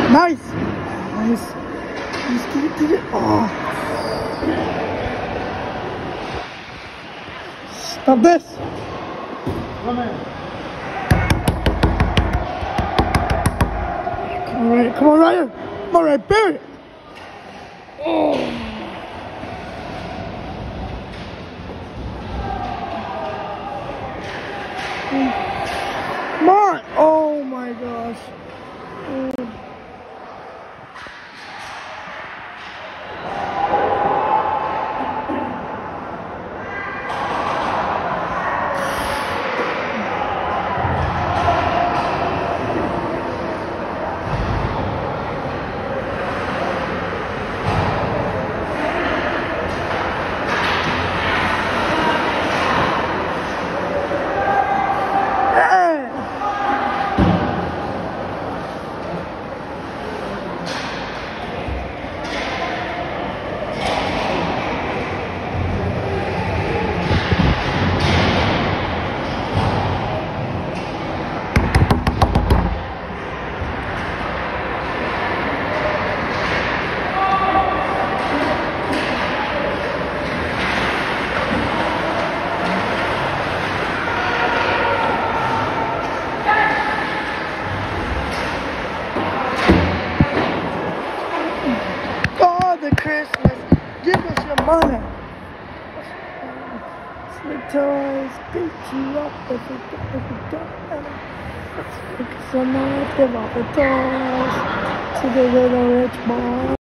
Nice. Nice. Let's get it. Oh. Stop this. Come in. Come on, Ryan. Come on, Ryan. Bury it. Oh. Come on. Oh my gosh. Oh. Christmas, give us your money. Sweet toys, beat you up if you don't. Let's make some money, give all the toys to the little rich boy.